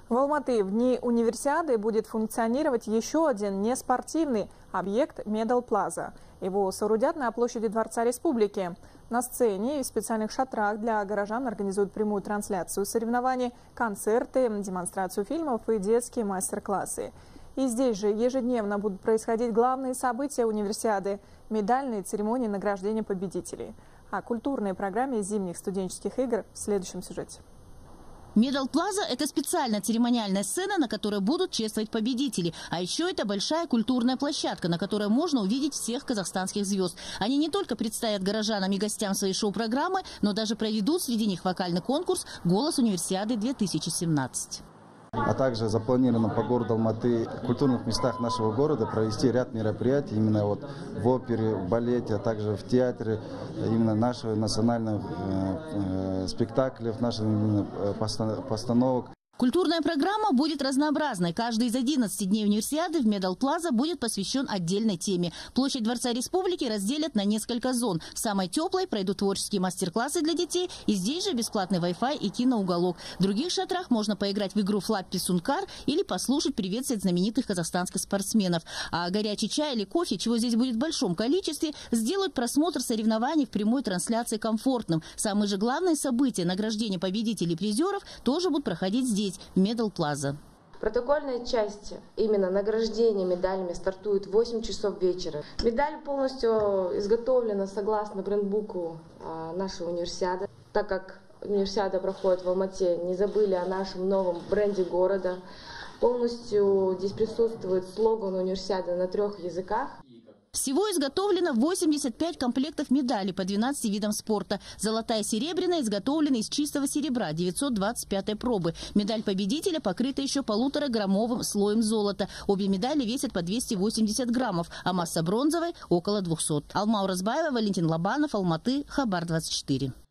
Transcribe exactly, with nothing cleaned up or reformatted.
В Алматы в дни универсиады будет функционировать еще один неспортивный объект Medal Plaza. Его соорудят на площади Дворца Республики. На сцене и в специальных шатрах для горожан организуют прямую трансляцию соревнований, концерты, демонстрацию фильмов и детские мастер-классы. И здесь же ежедневно будут происходить главные события универсиады – медальные церемонии награждения победителей. О культурной программе зимних студенческих игр в следующем сюжете. Medal Plaza – это специальная церемониальная сцена, на которой будут чествовать победителей. А еще это большая культурная площадка, на которой можно увидеть всех казахстанских звезд. Они не только представят горожанам и гостям свои шоу-программы, но даже проведут среди них вокальный конкурс «Голос универсиады-две тысячи семнадцать». А также запланировано по городу Алматы в культурных местах нашего города провести ряд мероприятий именно вот в опере, в балете, а также в театре, именно наших национальных э, э, спектаклей, наших э, постановок. Культурная программа будет разнообразной. Каждый из одиннадцати дней универсиады в Medal Plaza будет посвящен отдельной теме. Площадь Дворца Республики разделят на несколько зон. В самой теплой пройдут творческие мастер-классы для детей. И здесь же бесплатный Wi-Fi и киноуголок. В других шатрах можно поиграть в игру Флаппи Сункар или послушать приветствие знаменитых казахстанских спортсменов. А горячий чай или кофе, чего здесь будет в большом количестве, сделают просмотр соревнований в прямой трансляции комфортным. Самые же главные события, награждение победителей и призеров, тоже будут проходить здесь, в Medal Plaza. Протокольная часть, именно награждение медалями, стартует в восемь часов вечера. Медаль полностью изготовлена согласно брендбуку нашей универсиады. Так как универсиада проходит в Алмате, не забыли о нашем новом бренде города. Полностью здесь присутствует слоган универсиады на трех языках. Всего изготовлено восемьдесят пять комплектов медалей по двенадцати видам спорта. Золотая и серебряная изготовлены из чистого серебра девятьсот двадцать пятой пробы. Медаль победителя покрыта еще полутораграммовым слоем золота. Обе медали весят по двести восемьдесят граммов, а масса бронзовой около двухсот. Алма Уразбаева, Валентин Лобанов, Алматы, Хабар двадцать четыре.